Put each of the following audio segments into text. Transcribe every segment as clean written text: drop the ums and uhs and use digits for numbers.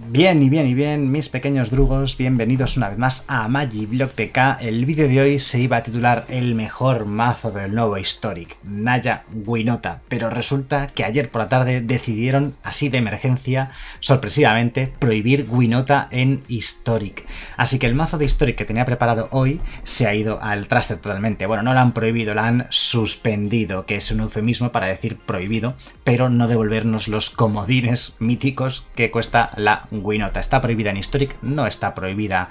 Bien y bien y bien, mis pequeños drugos, bienvenidos una vez más a Magiblock TK. El vídeo de hoy se iba a titular El mejor mazo del nuevo Historic, Naya Winota, pero resulta que ayer por la tarde decidieron, así de emergencia, sorpresivamente, prohibir Winota en Historic. Así que el mazo de Historic que tenía preparado hoy se ha ido al traste totalmente. Bueno, no lo han prohibido, lo han suspendido, que es un eufemismo para decir prohibido, pero no devolvernos los comodines míticos que cuesta la Winota. Está prohibida en Historic, no está prohibida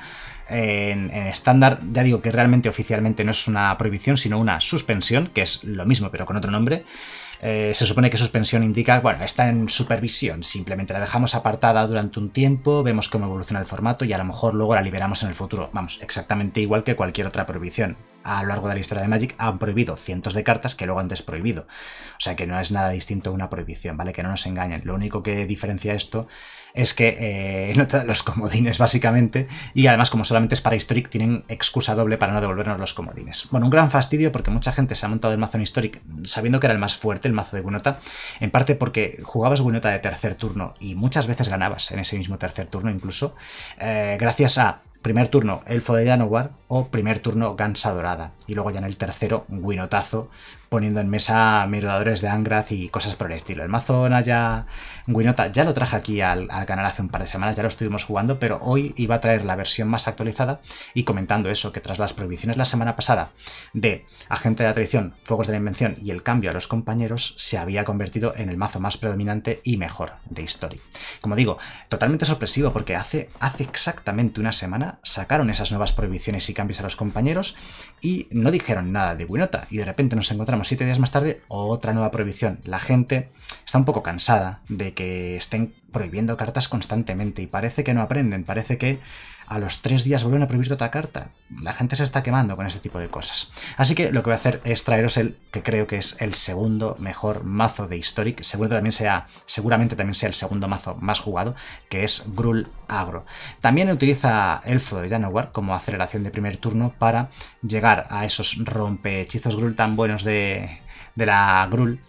en estándar. Ya digo que realmente oficialmente no es una prohibición, sino una suspensión, que es lo mismo pero con otro nombre. Se supone que suspensión indica, bueno, está en supervisión, simplemente la dejamos apartada durante un tiempo, vemos cómo evoluciona el formato y a lo mejor luego la liberamos en el futuro. Vamos, exactamente igual que cualquier otra prohibición. A lo largo de la historia de Magic han prohibido cientos de cartas que luego han desprohibido. O sea que no es nada distinto a una prohibición, ¿vale? Que no nos engañen. Lo único que diferencia esto es que no te dan los comodines, básicamente, y además, como solamente es para Historic, tienen excusa doble para no devolvernos los comodines. Bueno, un gran fastidio porque mucha gente se ha montado el mazo en Historic sabiendo que era el más fuerte, el mazo de Winota, en parte porque jugabas Winota de tercer turno y muchas veces ganabas en ese mismo tercer turno incluso, gracias a primer turno Elfo de Llanowar o primer turno Gansa Dorada. Y luego ya en el tercero Winotazo, poniendo en mesa Miradores de Angrath y cosas por el estilo. El mazo Naya Winota ya lo traje aquí al canal hace un par de semanas, ya lo estuvimos jugando, pero hoy iba a traer la versión más actualizada y comentando eso, que tras las prohibiciones la semana pasada de Agente de la Traición, Fuegos de la Invención y el cambio a los compañeros, se había convertido en el mazo más predominante y mejor de Historic. Como digo, totalmente sorpresivo porque hace exactamente una semana sacaron esas nuevas prohibiciones y cambios a los compañeros y no dijeron nada de Winota, y de repente nos encontramos 7 días más tarde otra nueva prohibición. La gente está un poco cansada de que estén prohibiendo cartas constantemente y parece que no aprenden, parece que a los 3 días vuelven a prohibir otra carta. La gente se está quemando con ese tipo de cosas. Así que lo que voy a hacer es traeros el que creo que es el segundo mejor mazo de Historic, seguramente también sea el segundo mazo más jugado, que es Gruul Agro. También utiliza Elfo de Llanowar como aceleración de primer turno para llegar a esos rompehechizos Gruul tan buenos de la Gruul,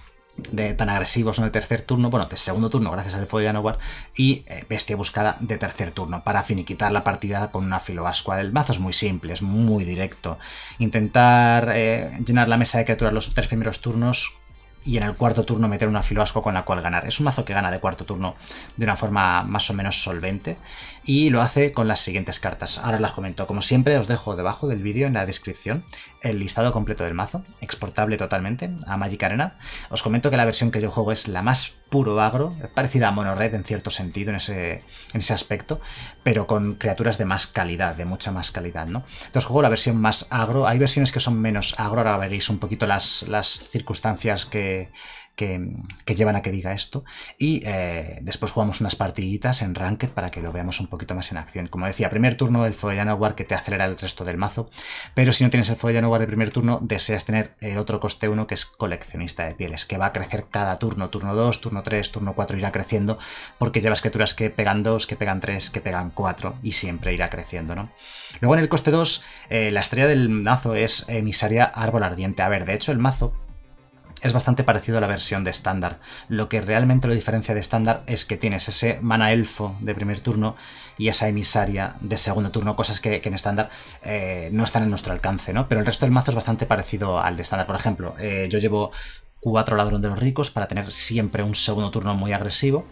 tan agresivos, ¿no? De tercer turno, bueno, de segundo turno gracias al Elfo de Llanowar, y Bestia Buscada de tercer turno para finiquitar la partida con una Filoascua. El mazo es muy simple, es muy directo. Intentar llenar la mesa de criaturas los 3 primeros turnos y en el cuarto turno meter una Filoascua con la cual ganar. Es un mazo que gana de cuarto turno de una forma más o menos solvente y lo hace con las siguientes cartas. Ahora las comento. Como siempre, os dejo debajo del vídeo en la descripción el listado completo del mazo, exportable totalmente a Magic Arena. Os comento que la versión que yo juego es la más puro agro, parecida a Mono Red en cierto sentido en ese aspecto, pero con criaturas de más calidad, de mucha más calidad, ¿no? Entonces juego la versión más agro. Hay versiones que son menos agro, ahora veréis un poquito las circunstancias que llevan a que diga esto, y después jugamos unas partiditas en Ranked para que lo veamos un poquito más en acción. Como decía, primer turno Elfo de Llanowar que te acelera el resto del mazo, pero si no tienes Elfo de Llanowar de primer turno, deseas tener el otro coste 1 que es Coleccionista de Pieles, que va a crecer cada turno, turno 2, turno 3, turno 4, irá creciendo, porque llevas criaturas que pegan 2, que pegan 3, que pegan 4, y siempre irá creciendo, ¿no? Luego en el coste 2, la estrella del mazo es Emisaria Árbol Ardiente. A ver, de hecho el mazo es bastante parecido a la versión de estándar. Lo que realmente lo diferencia de estándar es que tienes ese mana elfo de primer turno y esa emisaria de segundo turno, cosas que en estándar no están en nuestro alcance, ¿no? Pero el resto del mazo es bastante parecido al de estándar. Por ejemplo, yo llevo 4 Ladrón de los Ricos para tener siempre un segundo turno muy agresivo,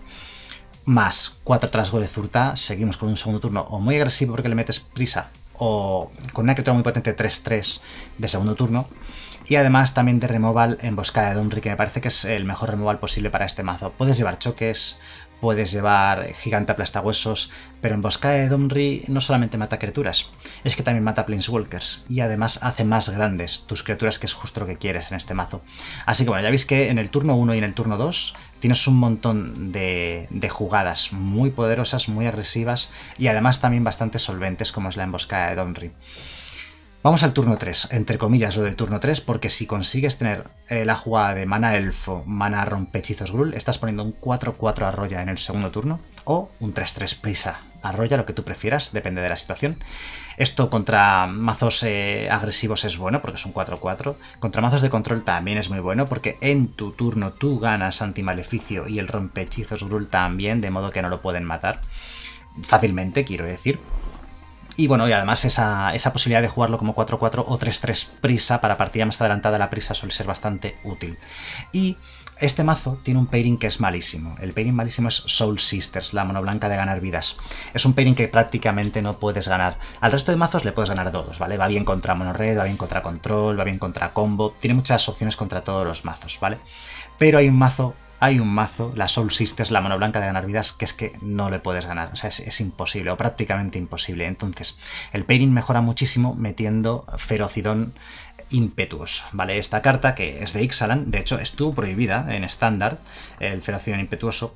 más 4 Trasgo de Zhur-Taa. Seguimos con un segundo turno o muy agresivo porque le metes prisa, o con una criatura muy potente 3-3 de segundo turno. Y además también de removal Emboscada de Domri, que me parece que es el mejor removal posible para este mazo. Puedes llevar choques, puedes llevar Gigante Aplastahuesos, pero Emboscada de Domri no solamente mata criaturas, es que también mata Planeswalkers y además hace más grandes tus criaturas, que es justo lo que quieres en este mazo. Así que bueno, ya veis que en el turno 1 y en el turno 2 tienes un montón de jugadas muy poderosas, muy agresivas y además también bastante solventes, como es la Emboscada de Domri. Vamos al turno 3, entre comillas lo de turno 3, porque si consigues tener la jugada de mana elfo, mana rompehechizos Gruul, estás poniendo un 4-4 arroya en el segundo turno, o un 3-3 prisa arrolla, lo que tú prefieras, depende de la situación. Esto contra mazos agresivos es bueno porque es un 4-4. Contra mazos de control también es muy bueno porque en tu turno tú ganas antimaleficio y el rompehechizos Gruul también, de modo que no lo pueden matar fácilmente, quiero decir. Y bueno, y además esa posibilidad de jugarlo como 4-4 o 3-3 prisa para partida más adelantada, la prisa suele ser bastante útil. Y este mazo tiene un pairing que es malísimo. El pairing malísimo es Soul Sisters, la mono blanca de ganar vidas. Es un pairing que prácticamente no puedes ganar. Al resto de mazos le puedes ganar todos, ¿vale? Va bien contra mono red, va bien contra control, va bien contra combo. Tiene muchas opciones contra todos los mazos, ¿vale? Pero hay un mazo, la Soul Sisters, la mono blanca de ganar vidas, que es que no le puedes ganar. O sea, es imposible, o prácticamente imposible. Entonces, el pairing mejora muchísimo metiendo Ferocidón Impetuoso, ¿vale? Esta carta, que es de Ixalan, de hecho estuvo prohibida en estándar, el Ferocidón Impetuoso,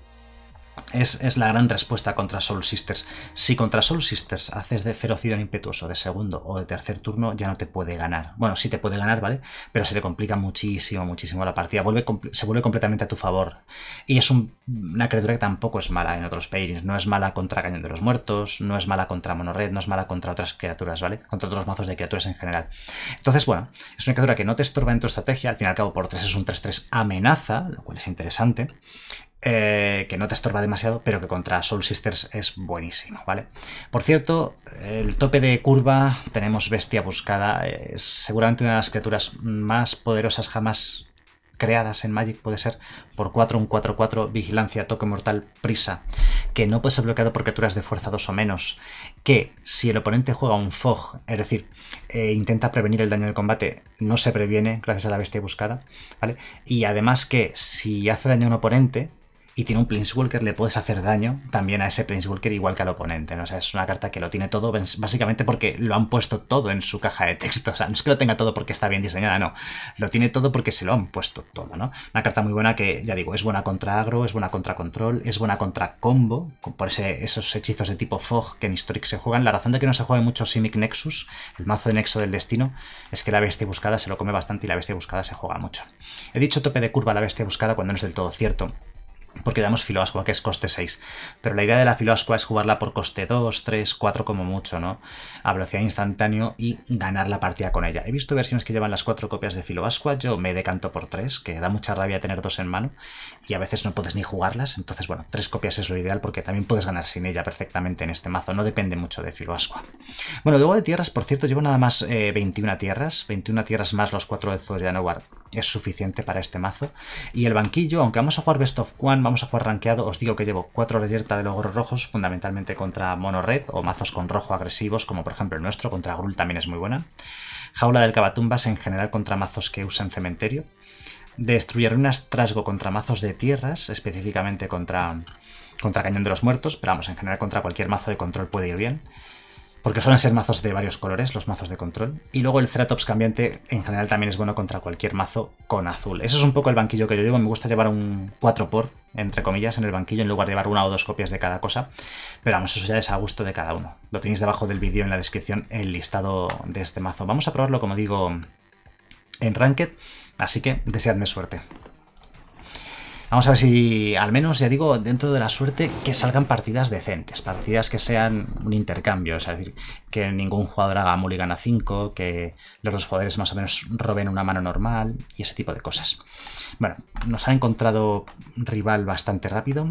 es la gran respuesta contra Soul Sisters. Si contra Soul Sisters haces de Ferocidón Impetuoso de segundo o de tercer turno, ya no te puede ganar. Bueno, sí te puede ganar, ¿vale? Pero se le complica muchísimo, muchísimo la partida. Se vuelve completamente a tu favor. Y es una criatura que tampoco es mala en otros pairings. No es mala contra Cañón de los Muertos, no es mala contra Mono Red, no es mala contra otras criaturas, ¿vale? Contra otros mazos de criaturas en general. Entonces, bueno, es una criatura que no te estorba en tu estrategia. Al fin y al cabo, por 3 es un 3-3 amenaza, lo cual es interesante. Que no te estorba demasiado, pero que contra Soul Sisters es buenísimo, ¿vale? Por cierto, el tope de curva tenemos Bestia Buscada, es seguramente una de las criaturas más poderosas jamás creadas en Magic, puede ser por 4, un 4-4, vigilancia, toque mortal, prisa, que no puede ser bloqueado por criaturas de fuerza 2 o menos, que si el oponente juega un Fog, es decir, intenta prevenir el daño de combate, no se previene gracias a la Bestia Buscada, ¿vale? Y además que si hace daño a un oponente y tiene un Planeswalker, le puedes hacer daño también a ese Planeswalker igual que al oponente, ¿no? O sea, es una carta que lo tiene todo, básicamente porque lo han puesto todo en su caja de texto. O sea, no es que lo tenga todo porque está bien diseñada, no. Lo tiene todo porque se lo han puesto todo, ¿no? Una carta muy buena que, ya digo, es buena contra agro, es buena contra control, es buena contra combo, por esos hechizos de tipo Fog que en Historic se juegan. La razón de que no se juegue mucho Simic Nexus, el mazo de Nexo del Destino, es que la Bestia Buscada se lo come bastante y la Bestia Buscada se juega mucho. He dicho tope de curva a la Bestia Buscada cuando no es del todo cierto, porque damos Filoascua, que es coste 6. Pero la idea de la Filoascua es jugarla por coste 2, 3, 4 como mucho, ¿no? A velocidad instantáneo y ganar la partida con ella. He visto versiones que llevan las 4 copias de Filoascua, yo me decanto por 3, que da mucha rabia tener 2 en mano y a veces no puedes ni jugarlas. Entonces, bueno, 3 copias es lo ideal porque también puedes ganar sin ella perfectamente en este mazo. No depende mucho de Filoascua. Bueno, luego de tierras, por cierto, llevo nada más 21 tierras. 21 tierras más los 4 elfos de Anowar es suficiente para este mazo. Y el banquillo, aunque vamos a jugar Best of One, vamos a jugar rankeado, os digo que llevo 4 reyerta de logros rojos, fundamentalmente contra mono red o mazos con rojo agresivos, como por ejemplo el nuestro, contra Gruul también es muy buena. Jaula del Cavatumbas en general contra mazos que usan cementerio. Destruye ruinas trasgo contra mazos de tierras, específicamente contra Cañón de los Muertos, pero vamos, en general contra cualquier mazo de control puede ir bien, porque suelen ser mazos de varios colores, los mazos de control. Y luego el Ceratops cambiante en general también es bueno contra cualquier mazo con azul. Ese es un poco el banquillo que yo llevo. Me gusta llevar un 4x, entre comillas, en el banquillo, en lugar de llevar 1 o 2 copias de cada cosa. Pero vamos, eso ya es a gusto de cada uno. Lo tenéis debajo del vídeo en la descripción, el listado de este mazo. Vamos a probarlo, como digo, en Ranked, así que deseadme suerte. Vamos a ver si, al menos, ya digo, dentro de la suerte, que salgan partidas decentes, partidas que sean un intercambio, es decir, que ningún jugador haga mulligan a 5, que los dos jugadores más o menos roben una mano normal y ese tipo de cosas. Bueno, nos ha encontrado rival bastante rápido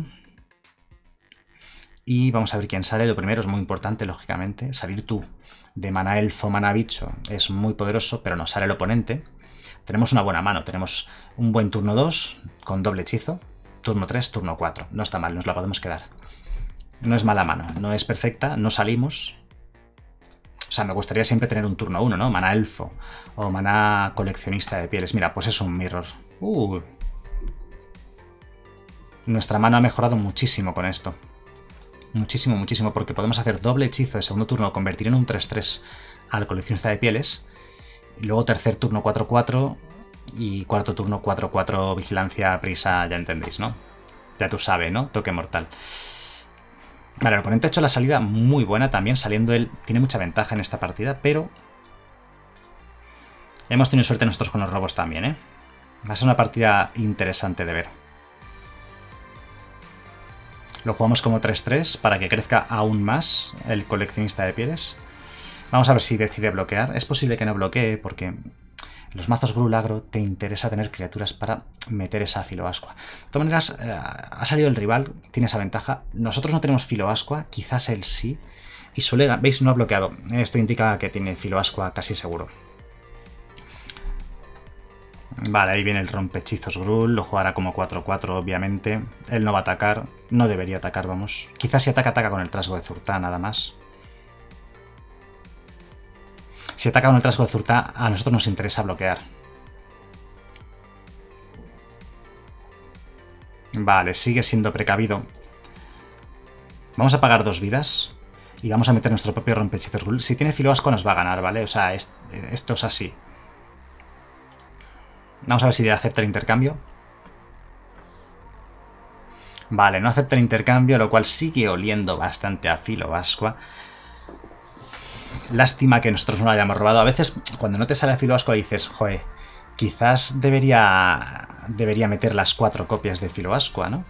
y vamos a ver quién sale. Lo primero es muy importante, lógicamente, salir tú de mana elfo, mana bicho es muy poderoso, pero no sale el oponente. Tenemos una buena mano, tenemos un buen turno 2 con doble hechizo, turno 3, turno 4. No está mal, nos la podemos quedar. No es mala mano, no es perfecta, no salimos. O sea, me gustaría siempre tener un turno 1, ¿no? Mana elfo o mana coleccionista de pieles. Mira, pues es un mirror. Nuestra mano ha mejorado muchísimo con esto. Muchísimo, muchísimo, porque podemos hacer doble hechizo de segundo turno, convertir en un 3-3 al coleccionista de pieles. Y luego tercer turno 4-4 y cuarto turno 4-4 vigilancia, prisa, ya entendéis, ¿no? Ya tú sabes, ¿no? Toque mortal. Vale, el oponente ha hecho la salida muy buena también, saliendo él. Tiene mucha ventaja en esta partida, pero hemos tenido suerte nosotros con los robos también, ¿eh? Va a ser una partida interesante de ver. Lo jugamos como 3-3 para que crezca aún más el coleccionista de pieles. Vamos a ver si decide bloquear. Es posible que no bloquee porque en los mazos Gruul agro te interesa tener criaturas para meter esa Filoascua. De todas maneras, ha salido el rival, tiene esa ventaja. Nosotros no tenemos Filoascua, quizás él sí. Y suele... ¿Veis? No ha bloqueado. Esto indica que tiene Filoascua casi seguro. Vale, ahí viene el rompehechizos Gruul, lo jugará como 4-4 obviamente. Él no va a atacar, no debería atacar, vamos. Quizás si ataca, ataca con el trasgo de Zhur-Taa nada más. Si ataca con el trasgo de Zhur-Taa, a nosotros nos interesa bloquear. Vale, sigue siendo precavido. Vamos a pagar 2 vidas y vamos a meter nuestro propio rompehechizos Gruul. Si tiene Filoascua nos va a ganar, ¿vale? O sea, esto es así. Vamos a ver si acepta el intercambio. Vale, no acepta el intercambio, lo cual sigue oliendo bastante a Filoascua. Lástima que nosotros no lo hayamos robado. A veces, cuando no te sale a Filoascua dices, joder, quizás debería meter las 4 copias de Filoascua, ¿no?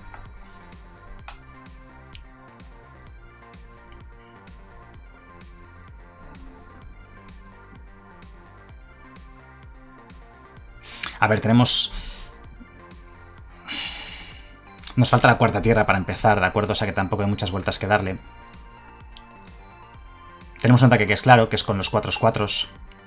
A ver, tenemos... Nos falta la cuarta tierra para empezar, ¿de acuerdo? O sea que tampoco hay muchas vueltas que darle. Tenemos un ataque que es claro, que es con los 4/4.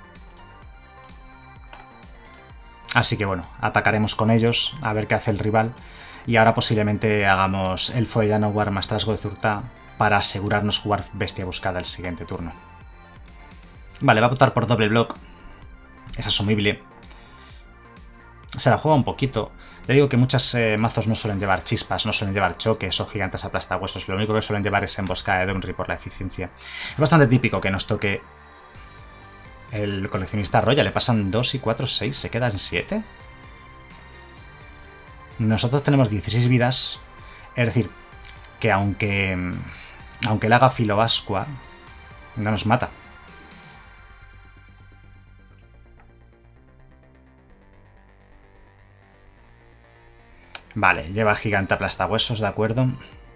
Así que bueno, atacaremos con ellos, a ver qué hace el rival. Y ahora posiblemente hagamos Elfo de Llanowar más trasgo de Zhur-Taa para asegurarnos jugar bestia buscada el siguiente turno. Vale, va a votar por doble block. Es asumible. Se la juega un poquito. Le digo que muchos mazos no suelen llevar chispas, no suelen llevar choques o gigantes aplastahuesos. Lo único que suelen llevar es emboscada de Domri por la eficiencia. Es bastante típico que nos toque el coleccionista Roya. Le pasan 2 y 4, 6. ¿Se queda en 7? Nosotros tenemos 16 vidas. Es decir, que aunque él haga Filoascua, no nos mata. Vale, lleva gigante aplastahuesos, de acuerdo.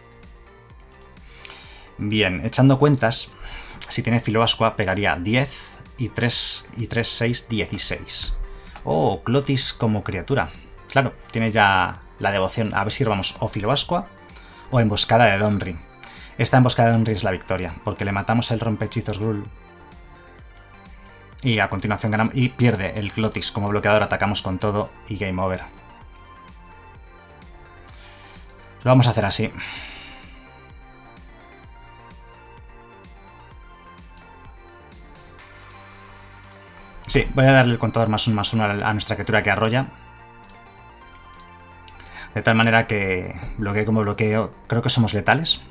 Bien, echando cuentas, si tiene Filoascua pegaría 10 y 3, 6, 16. Oh, Clotis como criatura. Claro, tiene ya la devoción. A ver si robamos o Filoascua o emboscada de Domri. Esta emboscada de Domri es la victoria, porque le matamos el rompehechizos Gruul. Y a continuación ganamos. Y pierde el Clotis como bloqueador, atacamos con todo y game over. Lo vamos a hacer así. Sí, voy a darle el contador +1/+1 a nuestra criatura que arrolla. De tal manera que bloqueo como bloqueo. Creo que somos letales.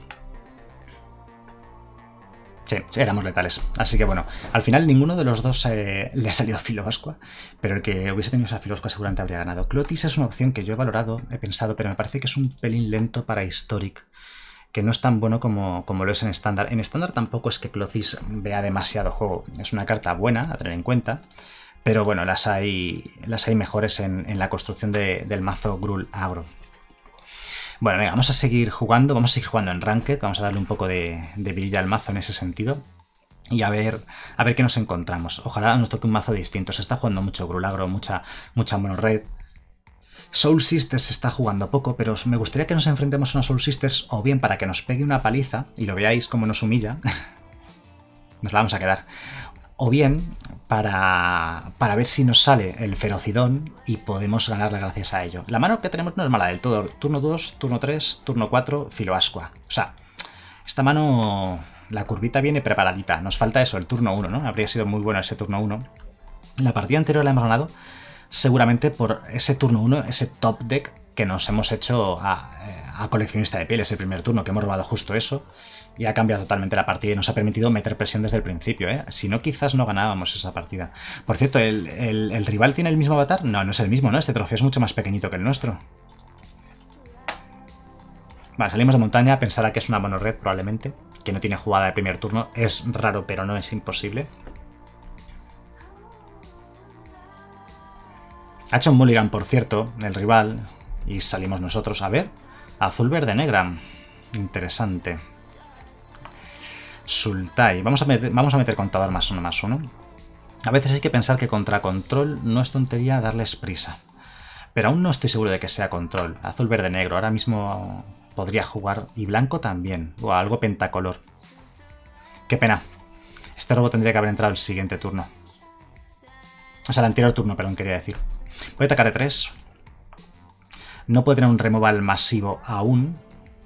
Sí, éramos letales. Así que bueno, al final ninguno de los dos le ha salido Filoascua, pero el que hubiese tenido esa Filoascua seguramente habría ganado. Clotis es una opción que yo he valorado, he pensado, pero me parece que es un pelín lento para Historic, que no es tan bueno como lo es en estándar. En estándar tampoco es que Clotis vea demasiado juego. Es una carta buena a tener en cuenta, pero bueno, las hay mejores en la construcción del mazo Gruul agro. Bueno, venga, vamos a seguir jugando, en Ranked, vamos a darle un poco de vidilla al mazo en ese sentido. Y a ver qué nos encontramos. Ojalá nos toque un mazo distinto. Se está jugando mucho Gruul agro, mucha mono red. Soul Sisters se está jugando poco, pero me gustaría que nos enfrentemos a una Soul Sisters, o bien para que nos pegue una paliza, y lo veáis como nos humilla. Nos la vamos a quedar. O bien para ver si nos sale el Ferocidón y podemos ganarla gracias a ello. La mano que tenemos no es mala del todo. Turno 2, turno 3, turno 4, Filoascua. O sea, esta mano, la curvita viene preparadita. Nos falta eso, el turno 1, ¿no? Habría sido muy bueno ese turno 1. La partida anterior la hemos ganado seguramente por ese turno 1, ese top deck que nos hemos hecho a coleccionista de piel, ese primer turno, que hemos robado justo eso. Y ha cambiado totalmente la partida y nos ha permitido meter presión desde el principio, ¿eh? Si no, quizás no ganábamos esa partida. Por cierto, ¿el rival tiene el mismo avatar? No, no es el mismo, ¿no? Este trofeo es mucho más pequeñito que el nuestro. Vale, salimos de montaña, pensará que es una mono red probablemente, que no tiene jugada de primer turno. Es raro, pero no es imposible. Ha hecho un mulligan, por cierto, el rival, y salimos nosotros. A ver, azul, verde, negra. Interesante. Sultai. Vamos a meter contador +1/+1. A veces hay que pensar que contra control no es tontería darles prisa. Pero aún no estoy seguro de que sea control. Azul, verde, negro. Ahora mismo podría jugar. Y blanco también. O algo pentacolor. Qué pena. Este robo tendría que haber entrado el siguiente turno. O sea, el anterior turno, perdón, quería decir. Voy a atacar de 3. No puede tener un removal masivo aún.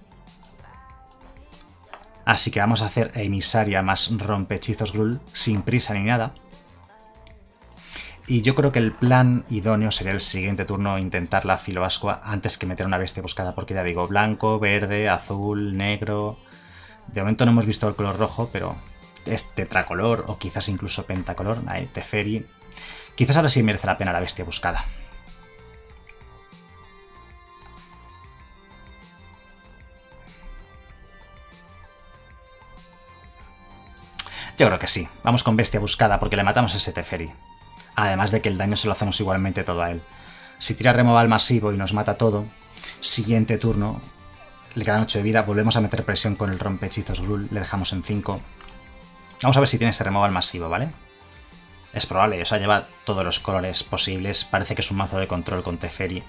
Así que vamos a hacer emisaria más rompehechizos Gruul sin prisa ni nada. Y yo creo que el plan idóneo sería el siguiente turno intentar la filoascua antes que meter una bestia buscada. Porque ya digo, blanco, verde, azul, negro... De momento no hemos visto el color rojo, pero es tetracolor o quizás incluso pentacolor. Ahí, Teferi. Quizás ahora sí merece la pena la bestia buscada. Yo creo que sí. Vamos con bestia buscada porque le matamos a ese Teferi. Además de que el daño se lo hacemos igualmente todo a él. Si tira removal masivo y nos mata todo, siguiente turno, le quedan 8 de vida, volvemos a meter presión con el rompehechizos Gruul, le dejamos en 5. Vamos a ver si tiene ese removal masivo, ¿vale? Es probable, o sea, lleva todos los colores posibles. Parece que es un mazo de control con Teferi.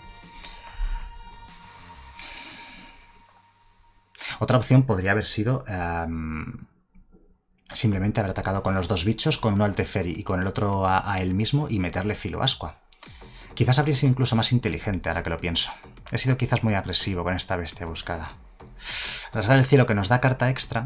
Otra opción podría haber sido simplemente haber atacado con los dos bichos, con uno al Teferi y con el otro a él mismo y meterle filoascua. Quizás habría sido incluso más inteligente ahora que lo pienso. He sido quizás muy agresivo con esta bestia buscada. Rasgar el cielo que nos da carta extra.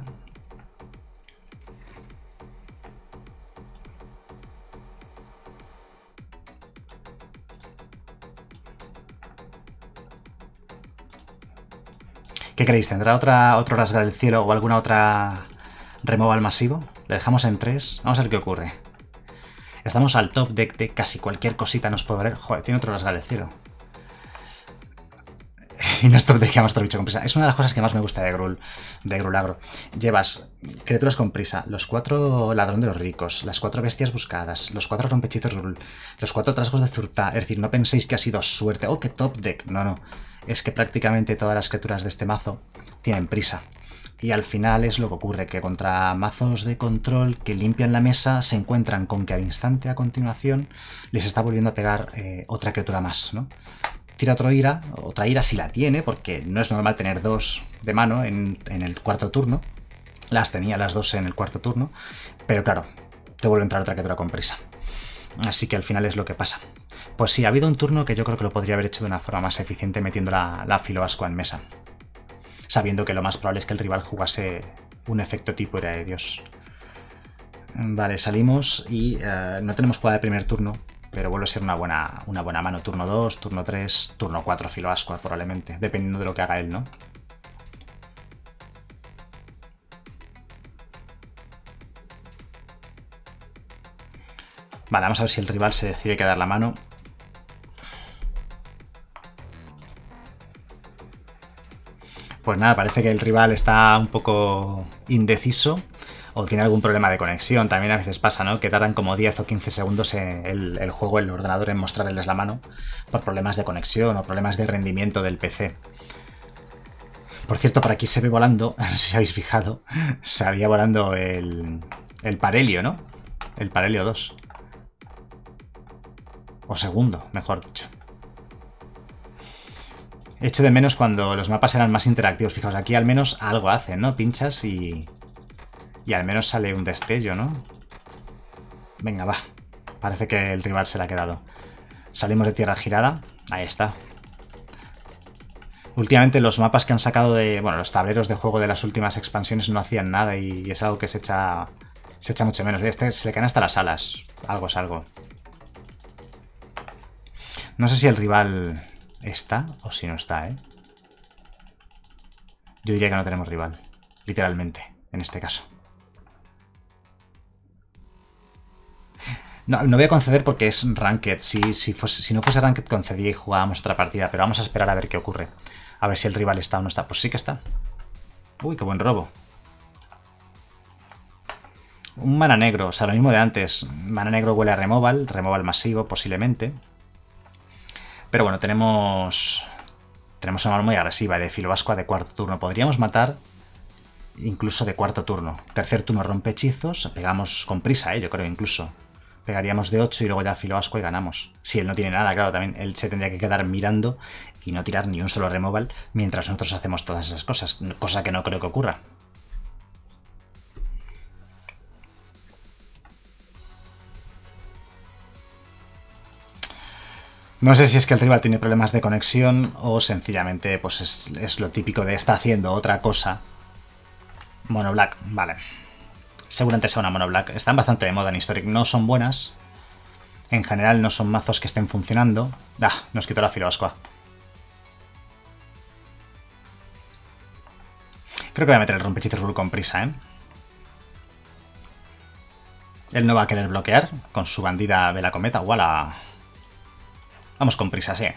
¿Qué creéis? ¿Tendrá otro rasgar el cielo o alguna otra removal masivo? Le dejamos en 3. Vamos a ver qué ocurre. Estamos al top deck de casi cualquier cosita nos puede valer. Joder, tiene otro rasgar el cielo. Y no es top deck, que otro bicho con prisa. Es una de las cosas que más me gusta de Gruul Agro. Llevas criaturas con prisa, los 4 ladrón de los ricos, las 4 bestias buscadas, los 4 rompehechizos Gruul, los 4 trasgos de Zhur-Taa. Es decir, no penséis que ha sido suerte. ¡Oh, qué top deck! No, no. Es que prácticamente todas las criaturas de este mazo tienen prisa. Y al final es lo que ocurre, que contra mazos de control que limpian la mesa se encuentran con que al instante a continuación les está volviendo a pegar otra criatura más, ¿no? Tira otra ira si la tiene, porque no es normal tener 2 de mano en el cuarto turno. Las tenía las 2 en el cuarto turno, pero claro, te vuelve a entrar otra criatura con prisa. Así que al final es lo que pasa. Pues sí, ha habido un turno que yo creo que lo podría haber hecho de una forma más eficiente metiendo la filoascua en mesa. Sabiendo que lo más probable es que el rival jugase un efecto tipo ira de Dios. Vale, salimos y no tenemos jugada de primer turno, pero vuelve a ser una buena mano. Turno 2, turno 3, turno 4 filoascua probablemente, dependiendo de lo que haga él, ¿no? Vale, vamos a ver si el rival se decide quedar la mano. Pues nada, parece que el rival está un poco indeciso o tiene algún problema de conexión. También a veces pasa, ¿no? Que tardan como 10 o 15 segundos el juego, el ordenador, en mostrarles la mano por problemas de conexión o problemas de rendimiento del PC. Por cierto, por aquí se ve volando, no sé si habéis fijado, salía volando el Parelio, ¿no? El Parelio 2. O segundo, mejor dicho. Echo de menos cuando los mapas eran más interactivos. Fijaos, aquí al menos algo hacen, ¿no? Pinchas y al menos sale un destello, ¿no? Venga, va. Parece que el rival se la ha quedado. Salimos de tierra girada. Ahí está. Últimamente los mapas que han sacado de... Bueno, los tableros de juego de las últimas expansiones no hacían nada y es algo que se echa mucho menos. Este se le caen hasta las alas. Algo es algo. No sé si el rival está o si no está, ¿eh? Yo diría que no tenemos rival. Literalmente, en este caso. No voy a conceder porque es Ranked. Si no fuese Ranked concedía y jugábamos otra partida. Pero vamos a esperar a ver qué ocurre. A ver si el rival está o no está. Pues sí que está. Uy, qué buen robo. Un mana negro. O sea, lo mismo de antes. Mana negro huele a removal. Removal masivo, posiblemente. Pero bueno, tenemos Tenemos una mano muy agresiva de Filoascua de cuarto turno. Podríamos matar incluso de cuarto turno. Tercer turno rompe hechizos. Pegamos con prisa, yo creo incluso. Pegaríamos de 8 y luego ya Filoascua y ganamos. Si él no tiene nada, claro, también él se tendría que quedar mirando y no tirar ni un solo removal mientras nosotros hacemos todas esas cosas. Cosa que no creo que ocurra. No sé si es que el rival tiene problemas de conexión o sencillamente pues es lo típico de está haciendo otra cosa. Mono Black, vale. Seguramente sea una Mono Black. Están bastante de moda en Historic. No son buenas. En general no son mazos que estén funcionando. Ah, nos quitó la Filoascua. Creo que voy a meter el rompehechizos Rule con prisa, ¿eh? Él no va a querer bloquear con su bandida Vela Cometa. ¡Wala! Vamos con prisa, sí.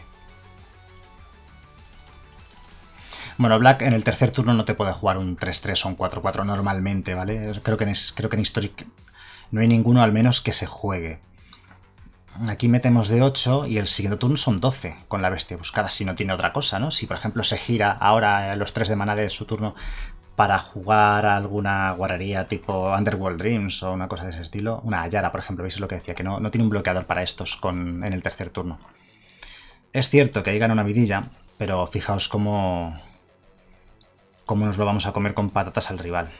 Bueno, Black en el tercer turno no te puede jugar un 3-3 o un 4-4 normalmente, ¿vale? Creo que en Historic no hay ninguno al menos que se juegue. Aquí metemos de 8 y el siguiente turno son 12 con la bestia buscada, si no tiene otra cosa, ¿no? Si por ejemplo se gira ahora los 3 de maná de su turno para jugar a alguna guarrería tipo Underworld Dreams o una cosa de ese estilo. Una Ayara, por ejemplo, ¿veis lo que decía? Que no tiene un bloqueador para estos en el tercer turno. Es cierto que ahí gana una vidilla, pero fijaos cómo nos lo vamos a comer con patatas al rival.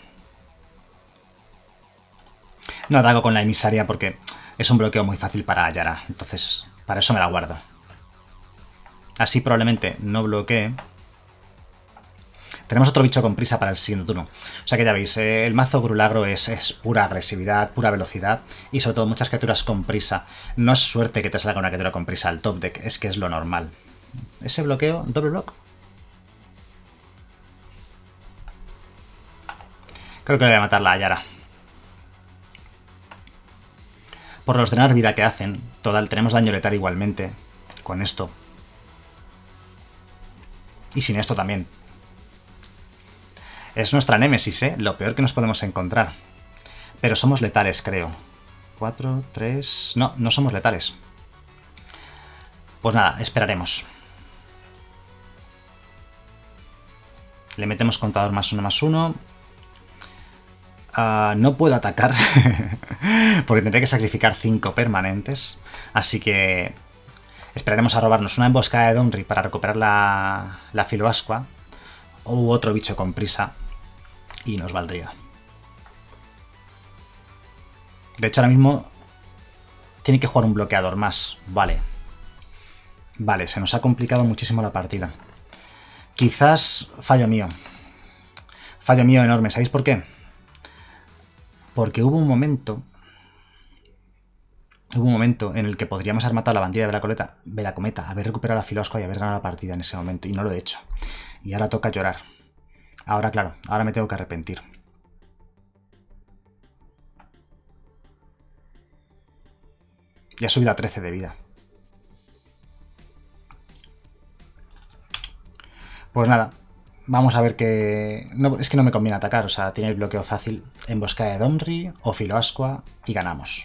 No ataco con la emisaria porque es un bloqueo muy fácil para Ayara, entonces para eso me la guardo. Así probablemente no bloquee. Tenemos otro bicho con prisa para el siguiente turno. O sea que ya veis, el mazo Grulagro es pura agresividad, pura velocidad y sobre todo muchas criaturas con prisa. No es suerte que te salga una criatura con prisa al top deck, es que es lo normal. Ese bloqueo, doble block. Creo que le voy a matar la Ayara. Por los drenar vida que hacen, total, tenemos daño letal igualmente con esto. Y sin esto también. Es nuestra némesis, ¿eh? Lo peor que nos podemos encontrar. Pero somos letales, creo. 4, 3... No, no somos letales. Pues nada, esperaremos. Le metemos contador +1/+1. No puedo atacar porque tendré que sacrificar 5 permanentes. Así que esperaremos a robarnos una emboscada de Domri para recuperar la Filoascua. O otro bicho con prisa. Y nos valdría. De hecho, ahora mismo tiene que jugar un bloqueador más. Vale. Vale, se nos ha complicado muchísimo la partida. Quizás fallo mío. Fallo mío enorme. ¿Sabéis por qué? Porque hubo un momento en el que podríamos haber matado a la bandida de Vela Cometa, haber recuperado la Filoascua y haber ganado la partida en ese momento. Y no lo he hecho. Y ahora toca llorar. Ahora, claro, ahora me tengo que arrepentir. Ya he subido a 13 de vida. Pues nada, vamos a ver que... No, es que no me conviene atacar, o sea, tiene el bloqueo fácil. Emboscada de Domri o Filoascua y ganamos.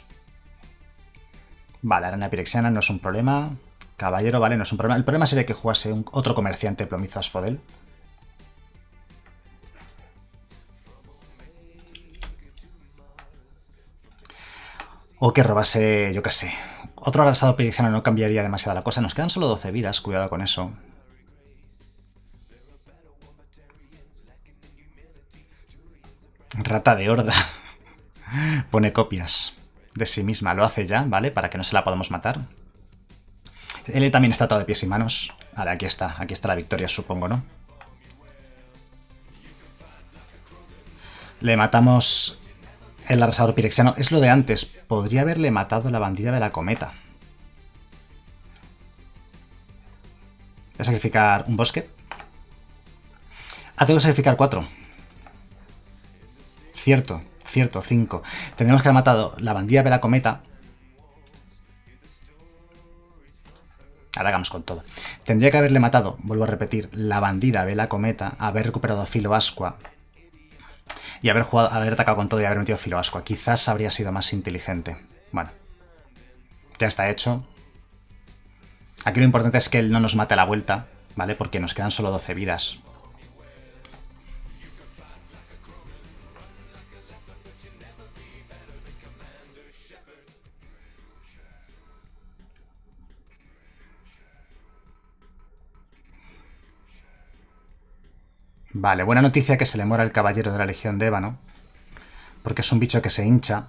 Vale, arena pirexiana no es un problema. Caballero, vale, no es un problema. El problema sería que jugase otro comerciante plomizo Asphodel. O que robase, yo qué sé. Otro arrasado pirexiano no cambiaría demasiado la cosa. Nos quedan solo 12 vidas, cuidado con eso. Rata de horda. Pone copias de sí misma. Lo hace ya, ¿vale? Para que no se la podamos matar. Él también está atado de pies y manos. Vale, aquí está la victoria, supongo, ¿no? Le matamos el arrasador pirexiano. Es lo de antes. Podría haberle matado la bandida de la cometa. Voy a sacrificar un bosque. Ah, tengo que sacrificar 4. Cierto, 5. Tendríamos que haber matado la bandida de la cometa. Ahora hagamos con todo. Tendría que haberle matado, vuelvo a repetir, la bandida de la cometa, haber recuperado Filoascua y haber atacado con todo y haber metido Filoascua. Quizás habría sido más inteligente. Bueno, ya está hecho. Aquí lo importante es que él no nos mate a la vuelta, ¿vale? Porque nos quedan solo 12 vidas. Vale, buena noticia que se le muera el caballero de la Legión de Ébano, porque es un bicho que se hincha.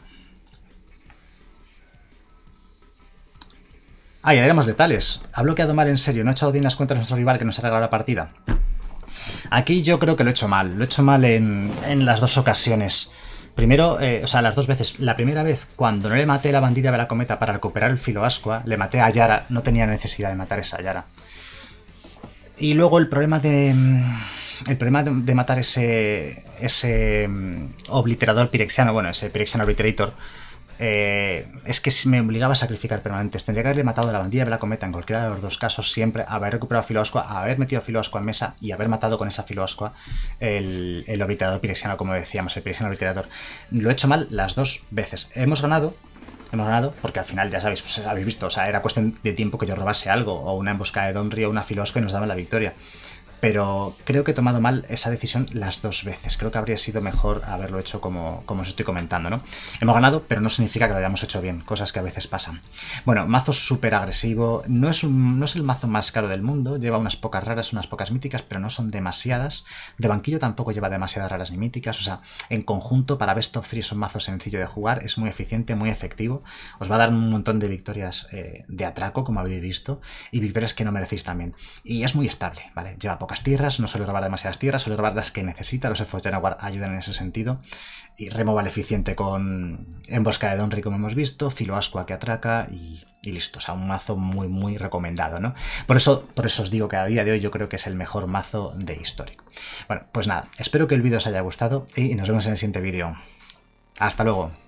Ah, ya éramos letales. Ha bloqueado mal en serio, no ha echado bien las cuentas de nuestro rival que nos ha regalado la partida. Aquí yo creo que lo he hecho mal. Lo he hecho mal en las dos ocasiones. Primero, o sea, las dos veces. La primera vez, cuando no le maté la bandida de la cometa para recuperar el Filoascua, le maté a Yara. No tenía necesidad de matar esa Yara. Y luego el problema de matar ese obliterador pirexiano, bueno, ese Pirexian Obliterator, es que me obligaba a sacrificar permanentes. Tendría que haberle matado a la bandilla de la cometa en cualquiera de los dos casos, siempre haber recuperado Filoascua, haber metido Filoascua en mesa y haber matado con esa Filoascua el obliterador pirexiano, como decíamos, el Pirexian Obliterator. Lo he hecho mal las dos veces. Hemos ganado porque al final, ya sabéis, pues habéis visto, o sea, era cuestión de tiempo que yo robase algo, o una emboscada de Donry o una Filoascua y nos daban la victoria. Pero creo que he tomado mal esa decisión las dos veces. Creo que habría sido mejor haberlo hecho como os estoy comentando, ¿no? Hemos ganado, pero no significa que lo hayamos hecho bien, cosas que a veces pasan. Bueno, mazo súper agresivo. No es el mazo más caro del mundo, lleva unas pocas raras, unas pocas míticas, pero no son demasiadas. De banquillo tampoco lleva demasiadas raras ni míticas, o sea, en conjunto para Best of 3 es un mazo sencillo de jugar, es muy eficiente, muy efectivo. Os va a dar un montón de victorias de atraco, como habéis visto, y victorias que no merecéis también. Y es muy estable, ¿vale? Lleva pocas tierras, no suele robar demasiadas tierras, suele robar las que necesita, los elfos de Naguar ayudan en ese sentido, y removal eficiente con emboscada de Donry, como hemos visto, Filoascua que atraca y listo, o sea, un mazo muy muy recomendado, ¿no? Por eso os digo que a día de hoy yo creo que es el mejor mazo de Historic. Bueno, pues nada, espero que el vídeo os haya gustado y nos vemos en el siguiente vídeo. Hasta luego.